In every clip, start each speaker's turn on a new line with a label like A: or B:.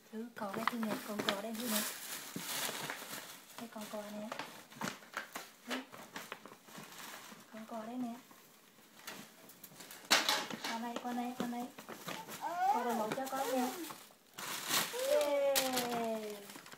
A: Thứ có đây Thư nè, con có đây Thư nè. Đây con có nè. Con có đây nè. Con đây, con đây, con đây. Con rồi mẫu cho con nè. Yeah.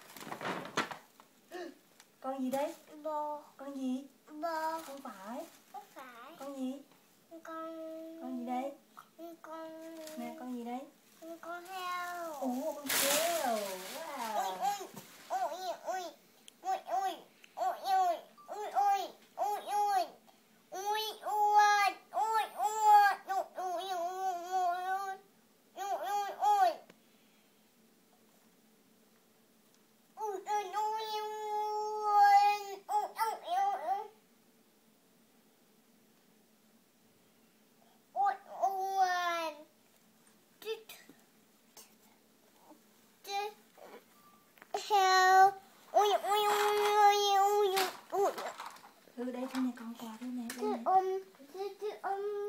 A: Con gì đấy?
B: Bò.
A: Con gì?
B: Bò.
A: Không phải.
B: Không phải.
A: Con gì? Con gì đây?
B: Con.
A: Nè, con gì đây?
B: Con heo.
A: Ồ, con heo. Wow. Thư đây Thư nè, con quà đây nè.
B: Ôm